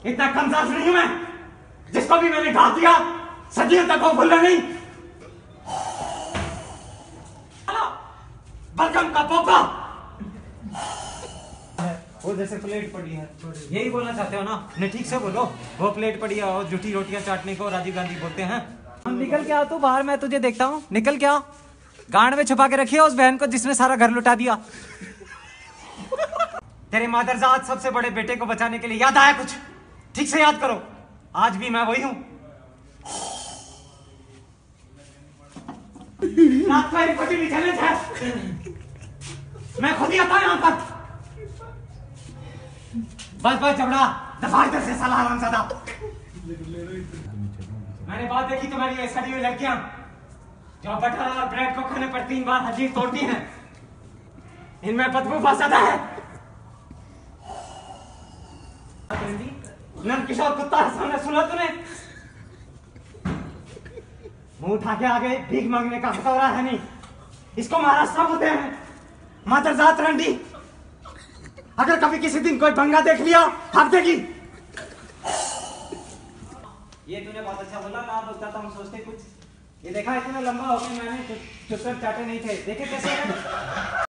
इतना कमजोर नहीं हूं मैं, जिसको भी मैंने ढा दिया सदियों तक वो भूलना नहीं। बलगम का पोपा वो जैसे प्लेट पड़ी है, यही बोलना चाहते हो ना? नहीं, ठीक से बोलो। वो प्लेट पड़ी है और झूठी रोटियां चाटने को राजीव गांधी बोलते हैं। हम निकल के आ तू बाहर, मैं तुझे देखता हूँ। निकल के आ। गांड में छुपा के रखिए उस बहन को जिसने सारा घर लुटा दिया। तेरे मादरजात सबसे बड़े बेटे को बचाने के लिए याद आया कुछ? ठीक से याद करो, आज भी मैं वही हूं। रात का एक बटी चैलेंज है, मैं खुद ही आता यहां पर। बस बस जबड़ा, दफा इधर से साला हरामजादा। मैंने बात देखी तुम्हारी ये सड़ी हुई लड़कियां जो बटर और ब्रेड को खाने पर 3 बार हजीर तोड़ती हैं, इनमें बदबू बहुत ज्यादा है। नंदकिशोर कुत्ता हंसाना सुना तूने? मुंह उठा के आ गए, भीख मांगने का हथौड़ा है नहीं, इसको महाराष्ट्र बोलते हैं, मादरजात रंडी। अगर कभी किसी दिन कोई बंगा देख लिया हक देगी। ये तूने बहुत अच्छा बोला, ना बोलता तो हम सोचते कुछ। ये देखा इतना लंबा हो गया, मैंने चुपचाप चाटे नहीं थे, देखे कैसे